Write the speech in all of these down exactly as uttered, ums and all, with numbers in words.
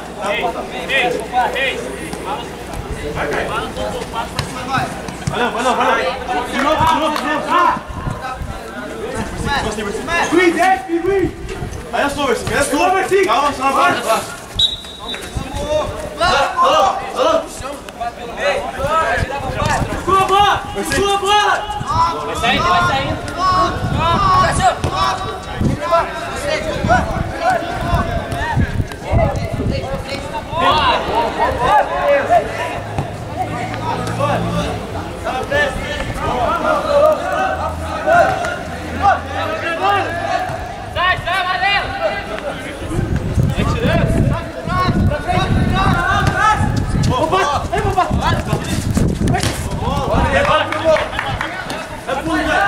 Valeu, valeu, valeu. De novo, de novo, de novo. Luiz, desce, Luiz. Aí é sua, Versi. É sua, Versi. Calma, você não vai. Alô, alô. Sua bola, sua bola. Vai saindo, vai saindo. Sai, sai, Valeu! Vai tirando! Opa! Ei, opa! Vai! Vai, vai, filmou! É pulo, velho!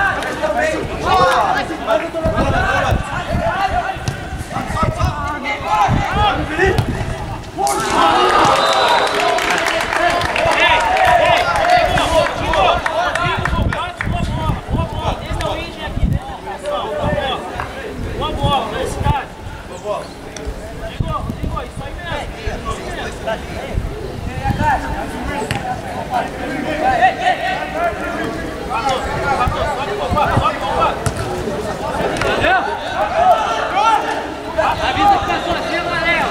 Avisa que tá sozinho, Manel!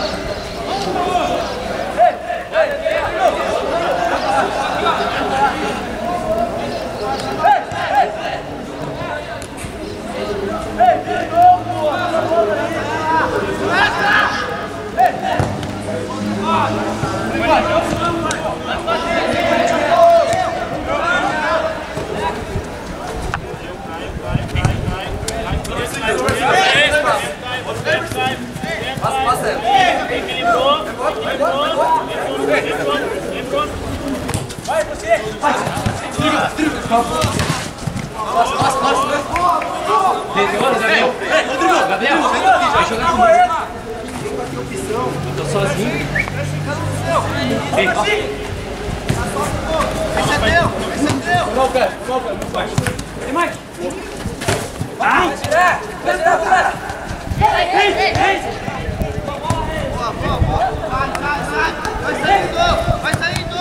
Passa, passa. Equilibrou, equilibrou, entrou, Vai, você. Vai. Driga, driga. Passa, passa, passa. Gabriel. Rodrigo. Gabriel. Vai jogar comigo. Tem opção. Eu tô sozinho. Ei, ó. Esse é teu! Esse é teu! Qual o pé? Qual o pé? Tem mais! Ah! Vai tirar! Vai tirar, cara! Ei, ei, ei! Boa, boa, boa! Vai, vai, vai! Vai saindo! Vai saindo!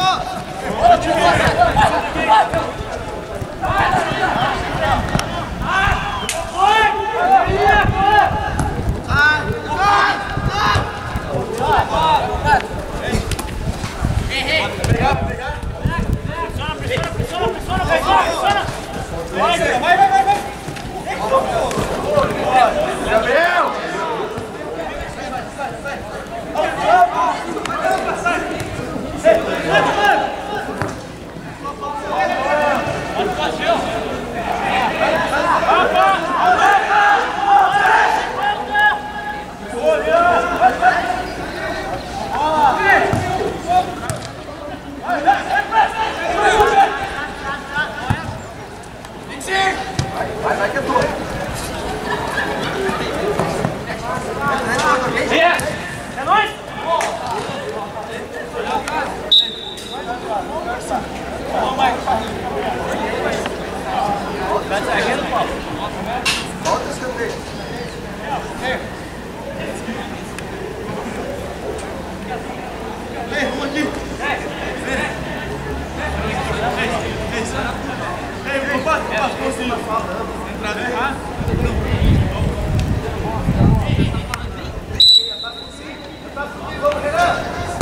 Vai, vai, vai, vai! Gabriel! Vai, vai que é tua. É nóis! Vai zagueiro, Paulo. Volta esse canteiro. Ei, vamos aqui. Ei, opa, opa, consegui. Entrada errada. Vamos, Renan.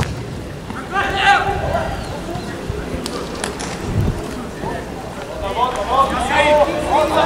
Volta, volta, volta.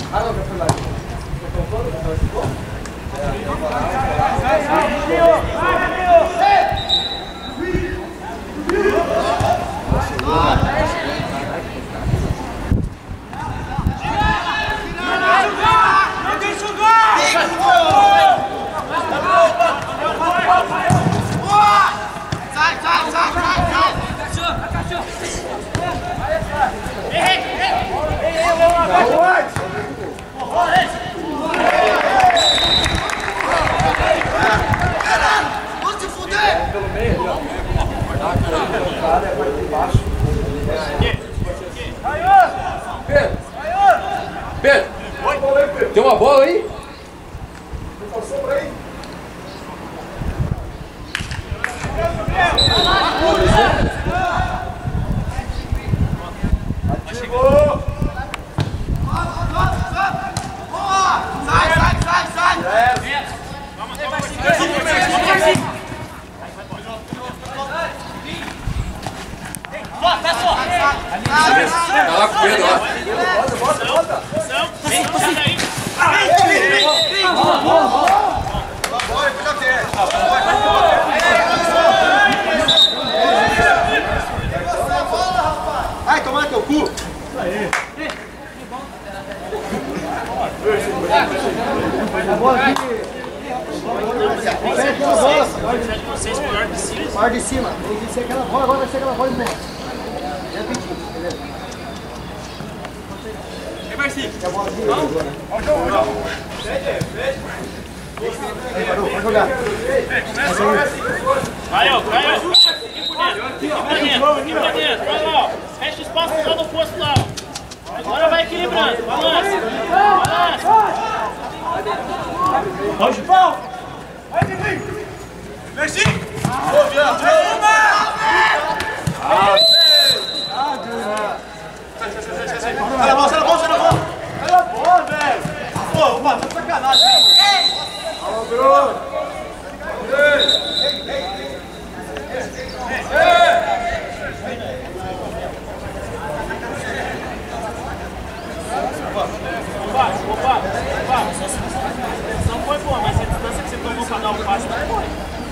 Ah, não, já foi lá. Pedro, tem uma bola aí? Passou por aí? Ativou! Sai, sai, sai, sai! Bota, só! Tá lá com o Pedro, ó. Bota, bota, bota! Vai tomar teu cu! A bola aqui. Pega aquela bola. Maior de cima. Tem que ser aquela bola, agora vai ser aquela bola de novo. Já pedi, beleza? É Marcinho. A bola aqui agora. Aí, parou, pode jogar. Caiu, caiu. Aqui por dentro. Aqui por dentro. Vai lá, ó. Fecha o espaço lá no posto lá, ó. Agora vai equilibrando. Balança. Balança. Olha o chupão. Vai, Vivi. Merci! Ô, viado! Sai, na bola, sai na bola, sai na bola! Sai na bola, velho! Pô, mano, tá de sacanagem, hein? Alô, Bruno! Opa, opa, opa. Não foi boa, mas a distância que você tomou pra dar o passe não foi.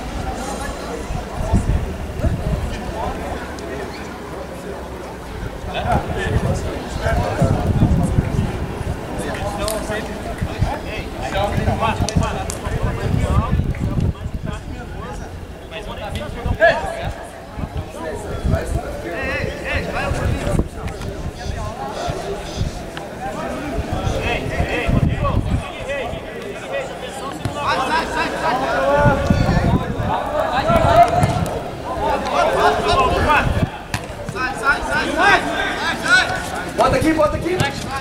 Bota aqui, bota aqui!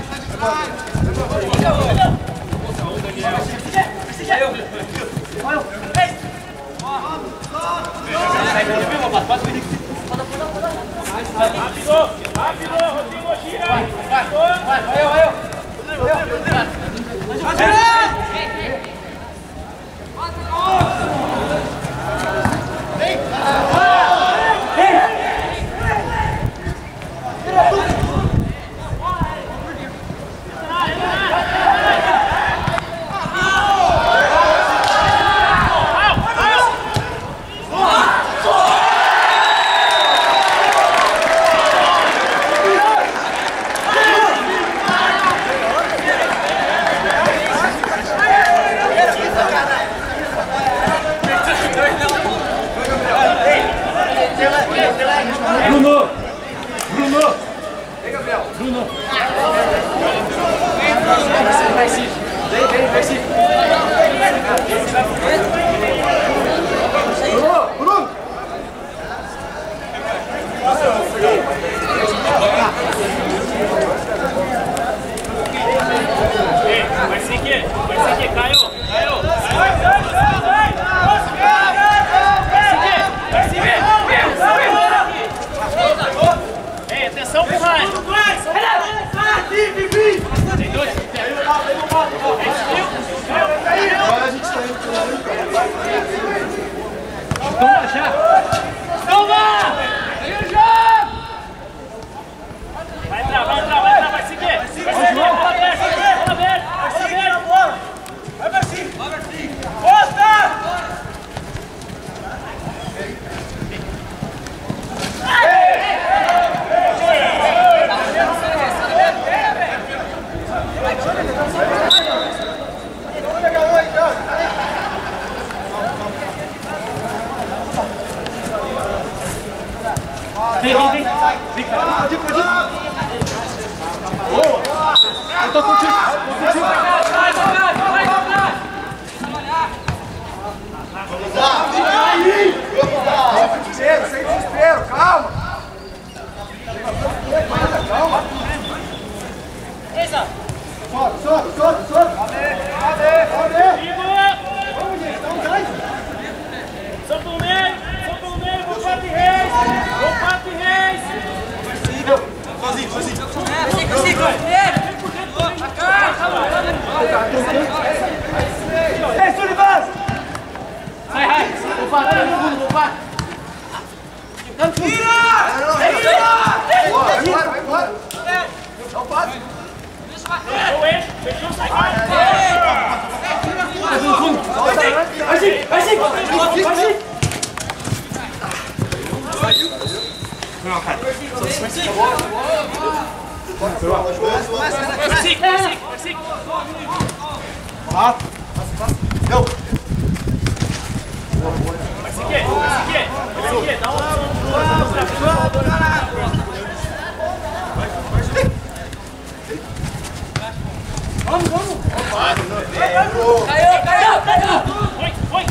Rápido, rápido, Rodrigo, gira! Vai, vai, vai, eu, eu! Bruno! Bruno! Vem, Gabriel! Bruno! Vai, sim! Vem, vem, vem, sim! Bruno! Bruno! Vai seguir, vai seguir, caiu, caiu, caiu, vai seguir, ei, atenção pro Ryan. Tem dois, Agora a gente tá indo pro lado. Essa. Sobe, sobe, sobe, sobe. Sobe. Vamos, gente, dá um gás. São pelo meio, são pelo meio, vou quatro reis. Vou quatro reis. Sozinho, sozinho. É, cinco, cinco. Ei, Sullivan! Sai, Rai. Vou quatro, vou quatro, vou quatro. Tira! Vai embora, vai embora. Não pode. Fechou o eixo, fechou, sai, vai. Vai, Chico, vai, Chico. Vai, Chico. Não, cara. Vai, Chico, Vai, Chico. Passa, passa. Deu. Vai, Chico. Vai, Chico. Dá uma Vamos, vamos. Caiu, caiu, caiu. Foi, foi.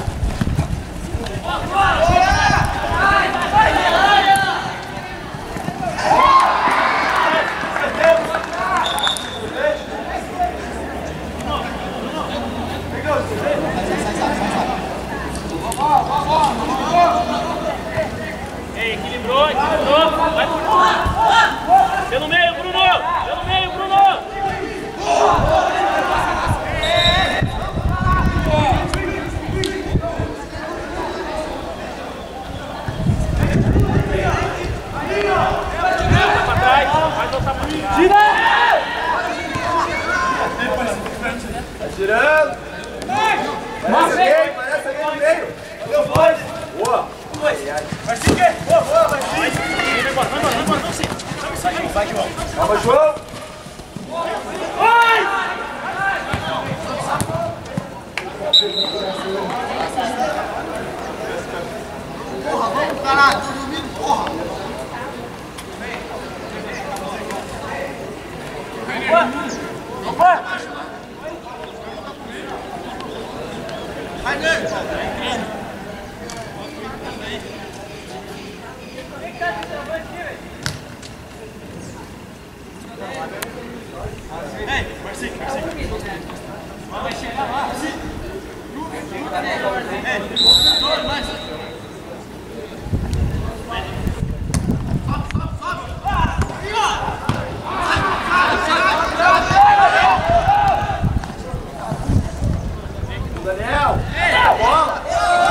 Ei, equilibrou, equilibrou. Vai, Bruno. Pelo meio, Bruno. Pelo meio, Bruno. Pra trás, vai voltar pra trás. Tá girando. Parece meio, parece ali no meio. Deu voz. Boa. Vai seguir. Boa, boa, vai seguir. Vai embora, vai embora, vai embora, não sei. Vai, João. Calma, João. Vai! Porra, vamos, caralho. Tô dormindo, porra. Opa! Vai nele. Ei, Marcinho, Marcinho. Vai chegar lá. Ei, mais. Daniel. Ei, bola.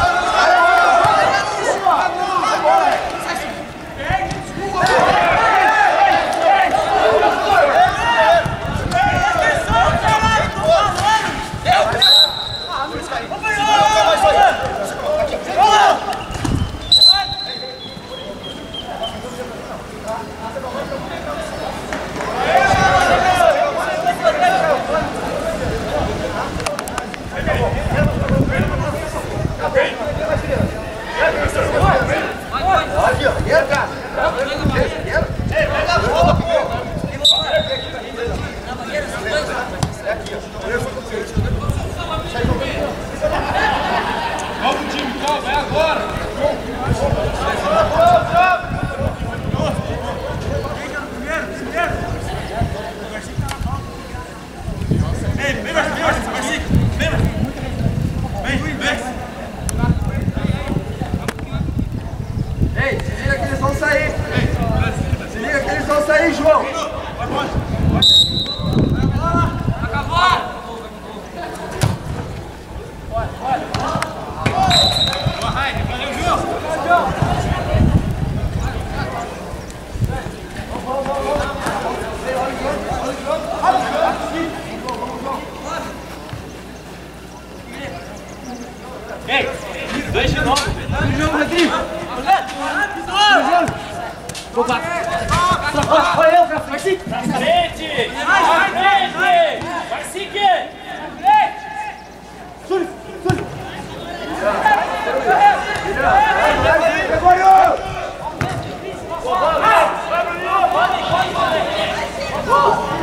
Aqui, ó. Guerra, cara. Guerra. Ei, pega a bola, pô. É aqui, ó. Vamos, time, calma, é agora. Ei, vem, Marcinho, vem, Marcinho. Vem, vem, vem. Ei, se liga que eles vão sair. Se liga que eles vão sair, João. Acabou. Ei, dois de novo. Vou quatro. Olha eu, vai Chico. Pra frente. Pra frente. Vai seguir. Sully, Sully. Pegou, João. Vai, Bruno. Pode, pode, pode.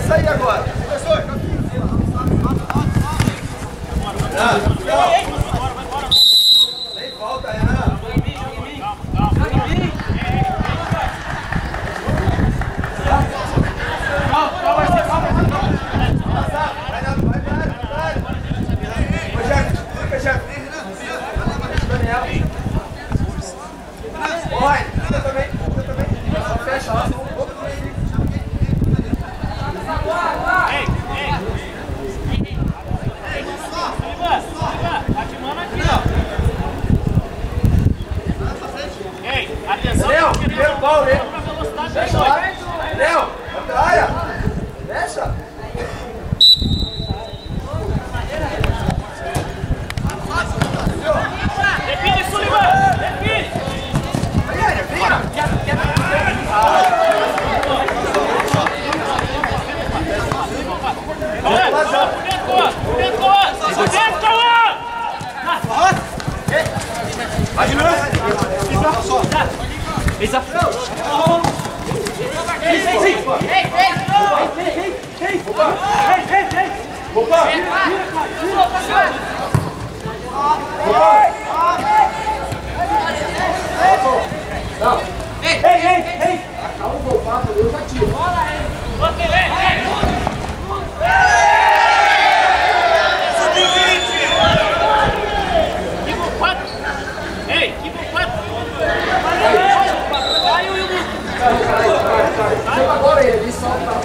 sair agora. Professor, nem volta, Renan. Vai, você também, você também. Fecha lá, só um pouco. Ei, ei. Silva, Silva, bate mano aqui, ó. Ei, atenção. Léo, primeiro pau, né? Fecha lá. Fecha. Léo, vai pra área. Fecha. Define, Sullivan, define. Vem, vem. Agora ele solta.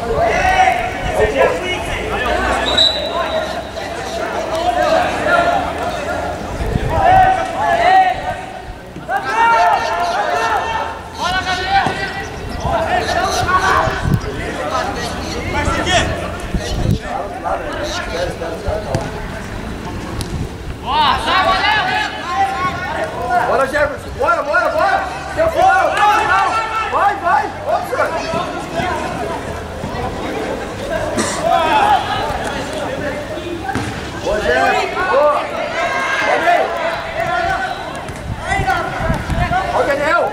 Bora, Jefferson. Bora, bora, bora. Teu final, teu final. Vai, vai. Outra. Ô, Jefferson. Boa. Olha Ó o Daniel.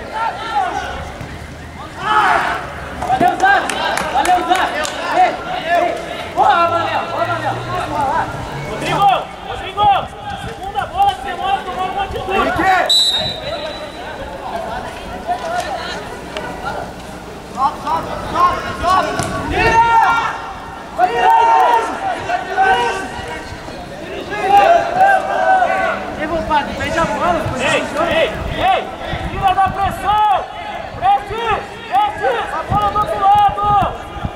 Valeu, Zé! Valeu, Zé! Ei, ei! Boa, Manel! Boa, Manel! Boa lá! Rodrigo! Rodrigo! Segunda bola, demora, tomou uma atitude! Henrique! Sobe, sobe, sobe, sobe! Tira! Ei, compadre, beija a bola! Ei, ei, ei! Tira da pressão! Preste! Preste! A bola do outro lado!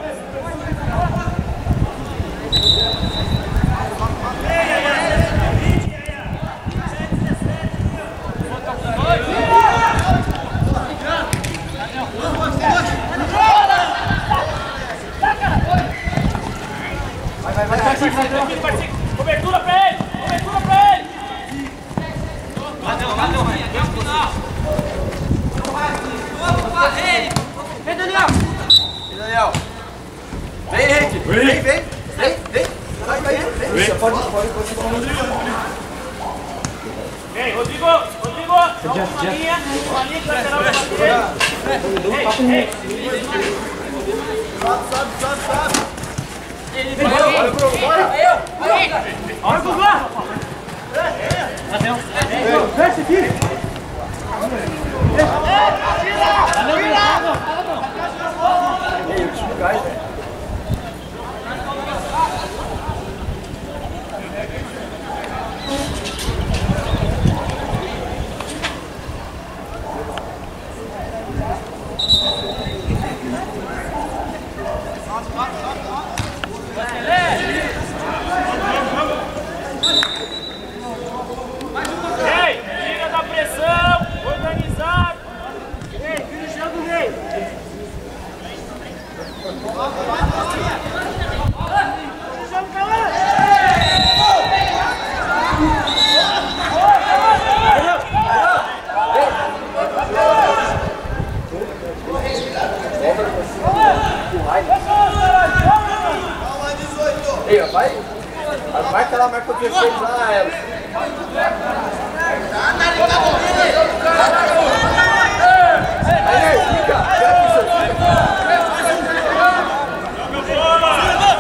Vai, vai, vai, vai, vai, vai, vai. Cobertura pra ele! Cobertura pra ele! Bateu, bateu, Ei, Ei, Daniel! E Daniel? Vem, Henrique! Vem, vem! Vem, vem! Vai, vai, vem! Você pode, pode, pode, pode. Ei, Rodrigo! Rodrigo! Dá uma linha! Uma linha que lateral pra bater! Ei, ei! Sobe, sobe, sobe, sobe! Ele vem! Bora, Bruno, bora! Aí, aí! Bora, Guzmar! Bateu! Desce aqui! Valeu, Bruno! Ei, o time cai, velho. Ei, tira da pressão! Organizado! Ei, fica no chão do meio! Ei, vai! Vai aquela marca que eu fiz lá, ela. Aí, fica! Fica!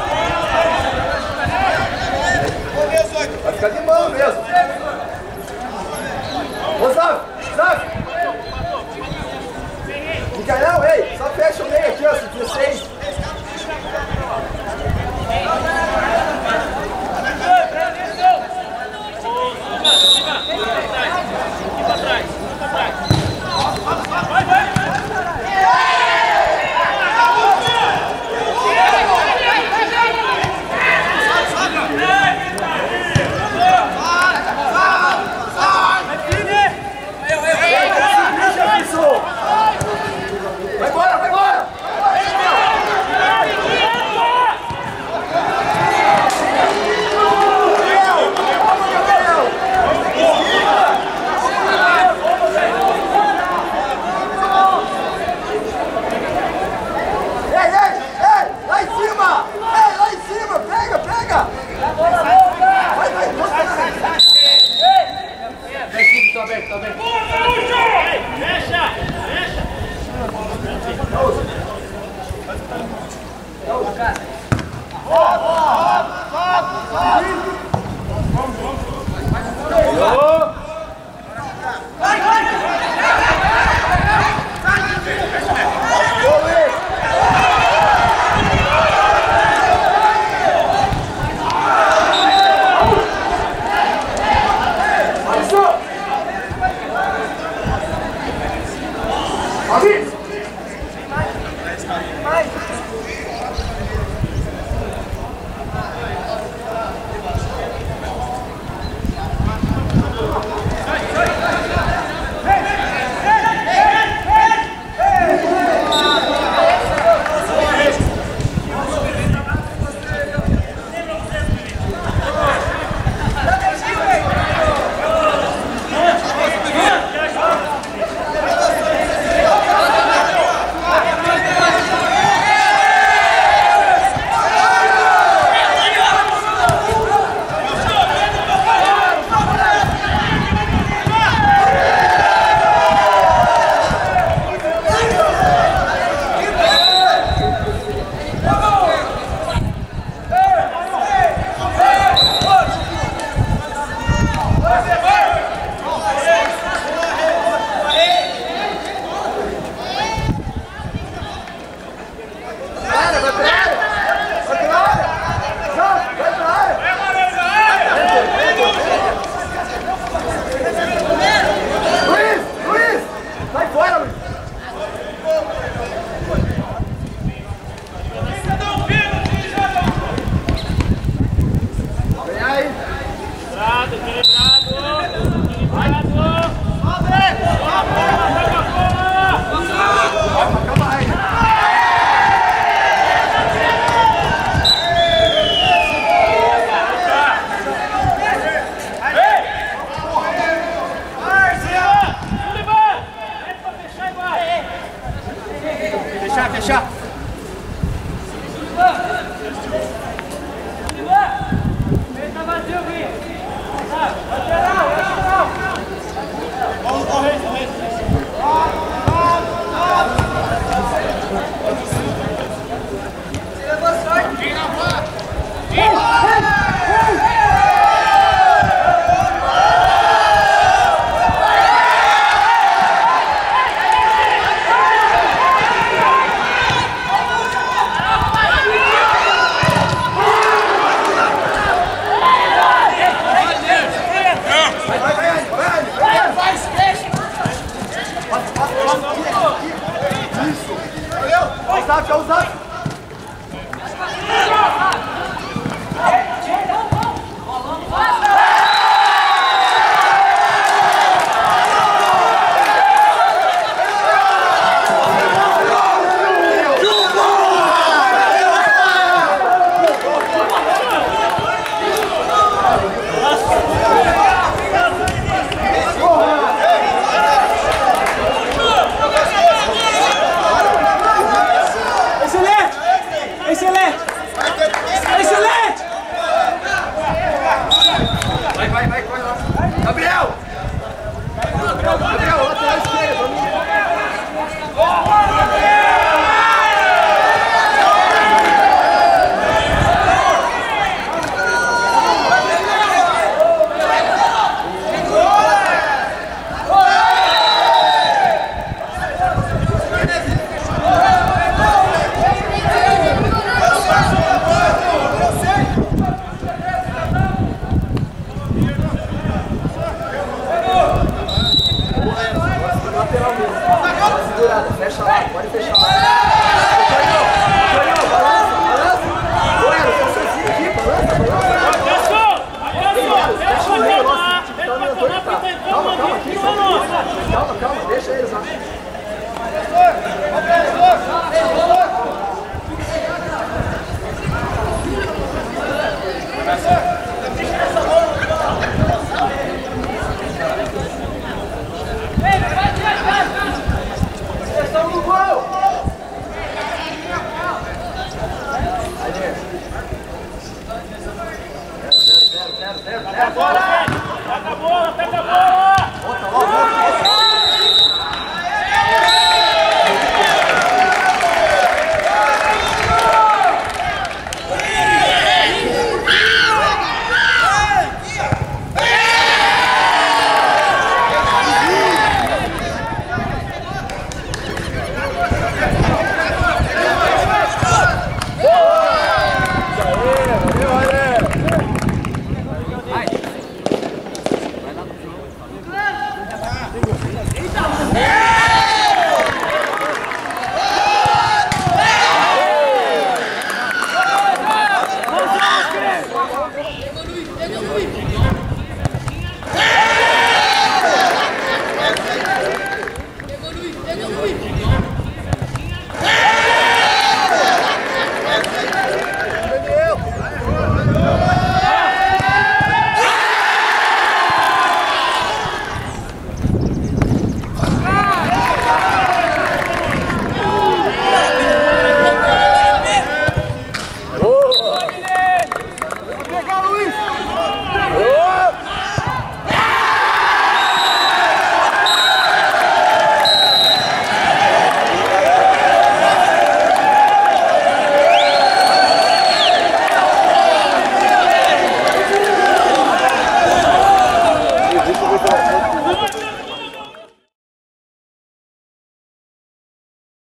Fecha lá, pode fechar lá.